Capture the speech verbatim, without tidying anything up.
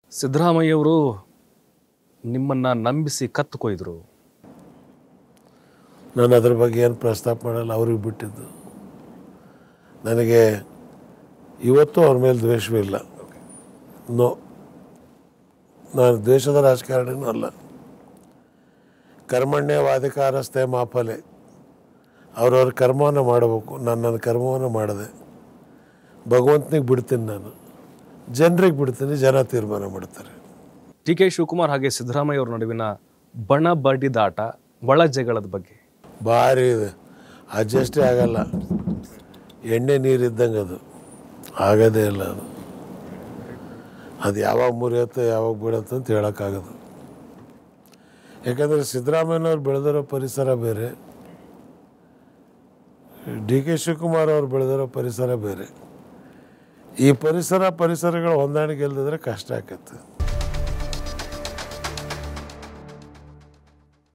ಸಿದ್ದರಾಮಯ್ಯವರು ನಿಮ್ಮನ್ನು ನಂಬಿಸಿ ಕತ್ತು ಕೊಯ್ದರು. ನಾನು ಅದ್ರ ಬಗ್ಗೆ ಏನು ಪ್ರಸ್ತಾಪ ಮಾಡಲ್ಲ, ಅವ್ರಿಗೆ ಬಿಟ್ಟಿದ್ದು. ನನಗೆ ಇವತ್ತು ಅವ್ರ ಮೇಲೆ ದ್ವೇಷವಿಲ್ಲ. ನೋ, ನಾನು ದ್ವೇಷದ ರಾಜಕಾರಣಿನೂ ಅಲ್ಲ. ಕರ್ಮಣ್ಯವಾಧಿಕಾರಸ್ಥೆ ಮಾಫಲೆ, ಅವ್ರವ್ರ ಕರ್ಮವನ್ನು ಮಾಡಬೇಕು. ನಾನು ನನ್ನ ಕರ್ಮವನ್ನು ಮಾಡಿದೆ. ಭಗವಂತನಿಗೆ ಬಿಡ್ತೀನಿ, ನಾನು ಜನರಿಗೆ ಬಿಡ್ತೀನಿ, ಜನ ತೀರ್ಮಾನ ಮಾಡ್ತಾರೆ. ಡಿ ಕೆ ಶಿವಕುಮಾರ್ ಹಾಗೆ ಸಿದ್ದರಾಮಯ್ಯ ಅವ್ರ ನಡುವಿನ ಬಣ ಬಡಿದಾಟ, ಒಳ ಜಗಳದ ಬಗ್ಗೆ ಭಾರಿ ಇದೆ. ಅಡ್ಜಸ್ಟೇ ಆಗಲ್ಲ. ಎಣ್ಣೆ ನೀರು ಇದ್ದಂಗೆ ಅದು, ಆಗೋದೇ ಇಲ್ಲ. ಅದು ಅದು ಯಾವಾಗ ಮುರಿಯುತ್ತೆ ಯಾವಾಗ ಬಿಡುತ್ತೆ ಅಂತ ಹೇಳೋಕ್ಕಾಗೋದು. ಯಾಕಂದರೆ ಸಿದ್ದರಾಮಯ್ಯನವ್ರು ಬೆಳೆದಿರೋ ಪರಿಸರ ಬೇರೆ, ಡಿ ಕೆ ಶಿವಕುಮಾರ್ ಅವ್ರು ಬೆಳೆದಿರೋ ಪರಿಸರ ಬೇರೆ. ಈ ಪರಿಸರ ಪರಿಸರಗಳು ಹೊಂದಾಣಿಕೆ ಇಲ್ಲದಿದ್ರೆ ಕಷ್ಟ ಆಕತ್ತೆ.